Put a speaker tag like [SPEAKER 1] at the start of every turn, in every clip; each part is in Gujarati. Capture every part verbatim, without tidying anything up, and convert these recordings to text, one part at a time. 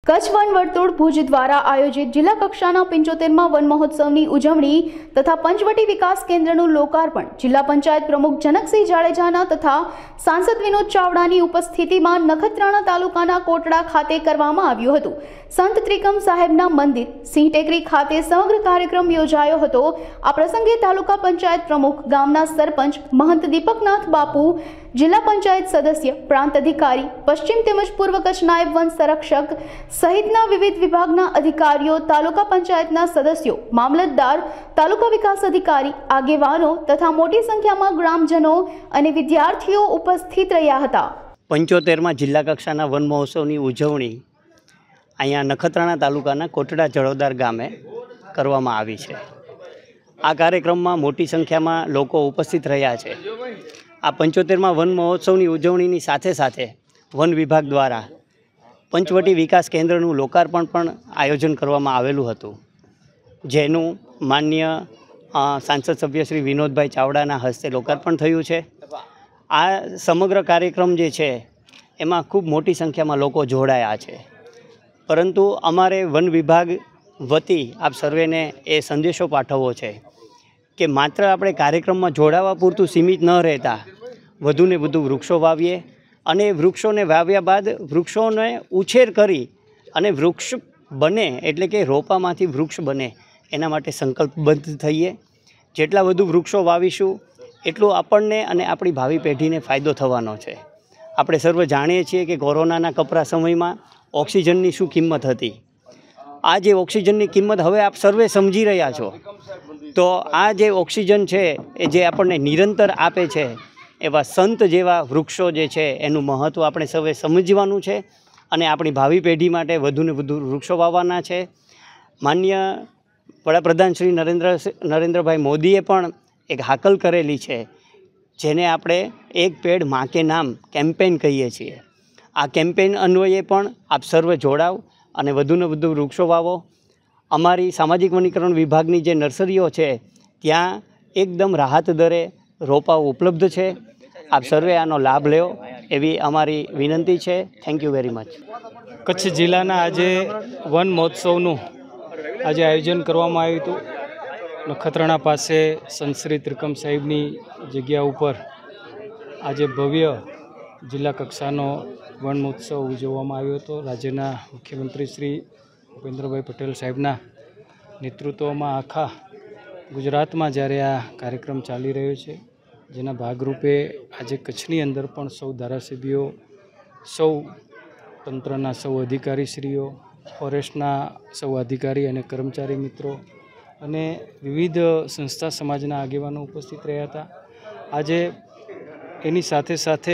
[SPEAKER 1] કચ્છ વન વર્તુળ ભુજ દ્વારા આયોજિત જિલ્લા કક્ષાના પંચોતેરમાં વન મહોત્સવની ઉજવણી તથા પંચવટી વિકાસ કેન્દ્રનું લોકાર્પણ જિલ્લા પંચાયત પ્રમુખ જનકસિંહ જાડેજાના તથા સાંસદ વિનોદ ચાવડાની ઉપસ્થિતિમાં નખત્રાણા તાલુકાના કોટડા ખાતે કરવામાં આવ્યું હતું। સંત ત્રિકમ સાહેબના મંદિર સિંહ ટેકરી ખાતે સમગ્ર કાર્યક્રમ યોજાયો હતો। આ પ્રસંગે તાલુકા પંચાયત પ્રમુખ, ગામના સરપંચ મહંત દીપકનાથ બાપુ, જિલ્લા પંચાયત સદસ્ય, પ્રાંત અધિકારી, પશ્ચિમ તેમજ પૂર્વ કચ્છ નાયબ વન સંરક્ષક સહિતના વિવિધ વિભાગના અધિકારીઓ, તાલુકા પંચાયતના સદસ્યો, મામલતદાર, તાલુકા વિકાસ અધિકારી, આગેવાનો તથા મોટી સંખ્યામાં ગ્રામજનો અને વિદ્યાર્થીઓ ઉપસ્થિત રહ્યા હતા।
[SPEAKER 2] પંચોતેરમાં જિલ્લા કક્ષાના વન મહોત્સવની ઉજવણી અહીંયા નખત્રાણા તાલુકાના કોટડા જળોદાર ગામે કરવામાં આવી છે। આ કાર્યક્રમમાં મોટી સંખ્યામાં લોકો ઉપસ્થિત રહ્યા છે। આ પંચોતેરમાં વન મહોત્સવની ઉજવણીની સાથે સાથે વન વિભાગ દ્વારા પંચવટી વિકાસ કેન્દ્રનું લોકાર્પણ પણ આયોજન કરવામાં આવેલું હતું, જેનું માનનીય સાંસદ સભ્ય શ્રી વિનોદભાઈ ચાવડાના હસ્તે લોકાર્પણ થયું છે। આ સમગ્ર કાર્યક્રમ જે છે એમાં ખૂબ મોટી સંખ્યામાં લોકો જોડાયા છે, પરંતુ અમારે વન વિભાગ વતી આપ સર્વેને એ સંદેશો પાઠવવો છે કે માત્ર આપણે કાર્યક્રમમાં જોડાવા પૂરતું સીમિત ન રહેતા વધુને વધુ વૃક્ષો વાવીએ અને વૃક્ષોને વાવ્યા બાદ વૃક્ષોને ઉછેર કરી અને વૃક્ષ બને એટલે કે રોપામાંથી વૃક્ષ બને એના માટે સંકલ્પબદ્ધ થઈએ। જેટલા વધુ વૃક્ષો વાવીશું એટલું આપણને અને આપણી ભાવિ પેઢીને ફાયદો થવાનો છે। આપણે સર્વ જાણીએ છીએ કે કોરોનાના કપરા સમયમાં ઓક્સિજનની શું કિંમત હતી। આ જે ઓક્સિજનની કિંમત હવે આપ સર્વે સમજી રહ્યા છો, તો આ જે ઓક્સિજન છે એ જે આપણને નિરંતર આપે છે, એવા સંત જેવા વૃક્ષો જે છે એનું મહત્ત્વ આપણે સૌએ સમજવાનું છે અને આપણી ભાવિ પેઢી માટે વધુને વધુ વૃક્ષો વાવવાના છે। માનનીય વડાપ્રધાન શ્રી નરેન્દ્ર નરેન્દ્રભાઈ મોદીએ પણ એક હાકલ કરેલી છે, જેને આપણે એક પેડ માં કે નામ કેમ્પેન કહીએ છીએ। આ કેમ્પેન અન્વયે પણ આપ સર્વે જોડાવ અને વધુને વધુ વૃક્ષો વાવો। અમારી સામાજિક વનીકરણ વિભાગની જે નર્સરીઓ છે ત્યાં એકદમ રાહત દરે રોપાઓ ઉપલબ્ધ છે। આપ સર્વે આનો લાભ લેવો એવી અમારી વિનંતી છે। Thank you very much.
[SPEAKER 3] Kutch જિલ્લાના આજે વન મહોત્સવનું આજે આયોજન કરવામાં આવ્યું હતું। નખત્રાણા પાસે સંત શ્રી ત્રિકમ સાહેબની જગ્યા ઉપર આજે ભવ્ય જિલ્લા કક્ષાનો વન મહોત્સવ ઉજવવામાં આવ્યો હતો। રાજ્યના મુખ્યમંત્રી શ્રી ભૂપેન્દ્રભાઈ પટેલ સાહેબના નેતૃત્વમાં આખા ગુજરાતમાં જ્યારે આ કાર્યક્રમ ચાલી રહ્યો છે, જેના ભાગરૂપે આજે કચ્છની અંદર પણ સૌ ધારાસભ્યો, સૌ તંત્રના સૌ અધિકારીશ્રીઓ, ફોરેસ્ટના સૌ અધિકારી અને કર્મચારી મિત્રો અને વિવિધ સંસ્થા સમાજના આગેવાનો ઉપસ્થિત રહ્યા હતા। આજે એની સાથે સાથે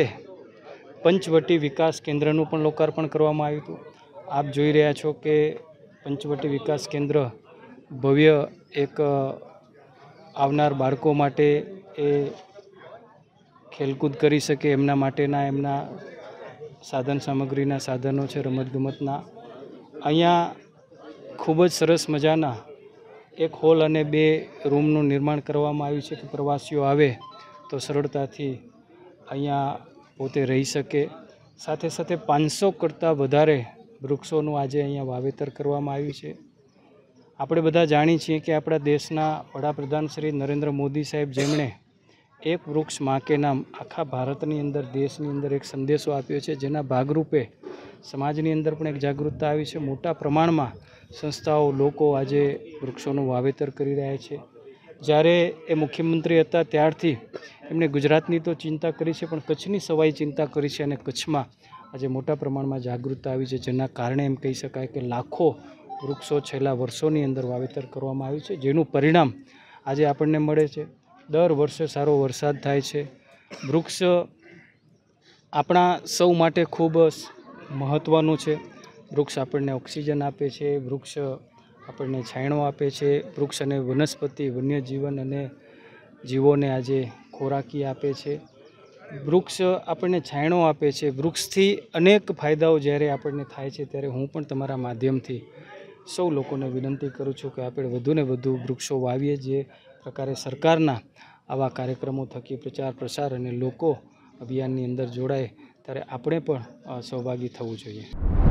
[SPEAKER 3] પંચવટી વિકાસ કેન્દ્રનું પણ લોકાર્પણ કરવામાં આવ્યું હતું। આપ જોઈ રહ્યા છો કે પંચવટી વિકાસ કેન્દ્ર ભવ્ય એક આવનાર બાળકો માટે એ ખેલકૂદ કરી શકે એમના માટેના એમના સાધન સામગ્રીના સાધનો છે, રમતગમતના। અહીંયા ખૂબ જ સરસ મજાના એક હોલ અને બે રૂમનું નિર્માણ કરવામાં આવ્યું છે કે પ્રવાસીઓ આવે તો સરળતાથી અહીંયા પોતે રહી શકે। સાથે સાથે પાંચસો કરતાં વધારે વૃક્ષોનું આજે અહીંયા વાવેતર કરવામાં આવ્યું છે। આપણે બધા જાણીએ છીએ કે આપણા દેશના વડાપ્રધાન શ્રી નરેન્દ્ર મોદી સાહેબ, જેમણે એક વૃક્ષ માં કે નામ આખા ભારતની અંદર, દેશની અંદર એક સંદેશો આપ્યો છે, જેના ભાગરૂપે સમાજની અંદર પણ એક જાગૃતતા આવી છે। મોટા પ્રમાણમાં સંસ્થાઓ, લોકો આજે વૃક્ષોનું વાવેતર કરી રહ્યા છે। જ્યારે એ મુખ્યમંત્રી હતા ત્યારથી એમણે ગુજરાતની તો ચિંતા કરી છે, પણ કચ્છની સવાઈ ચિંતા કરી છે અને કચ્છમાં આજે મોટા પ્રમાણમાં જાગૃતતા આવી છે, જેના કારણે એમ કહી શકાય કે લાખો વૃક્ષો છેલ્લા વર્ષોની અંદર વાવેતર કરવામાં આવ્યું છે, જેનું પરિણામ આજે આપણને મળે છે। દર વર્ષે સારો વરસાદ થાય છે। વૃક્ષ આપણા સૌ માટે ખૂબ મહત્ત્વનું છે। વૃક્ષ આપણને ઓક્સિજન આપે છે, વૃક્ષ આપણને છાંયડો આપે છે, વૃક્ષ અને વનસ્પતિ, વન્યજીવન અને જીવોને આજે ખોરાકી આપે છે। વૃક્ષ આપણને છાંયડો આપે છે। વૃક્ષથી અનેક ફાયદાઓ જ્યારે આપણને થાય છે, ત્યારે હું પણ તમારા માધ્યમથી સૌ લોકોને વિનંતી કરું છું કે આપણે વધુને વધુ વૃક્ષો વાવીએ। જે પ્રકારે સરકારના આવા કાર્યક્રમો થકી પ્રચાર પ્રસાર અને લોકો અભિયાનની અંદર જોડાય, ત્યારે આપણે પણ સહભાગી થવું જોઈએ।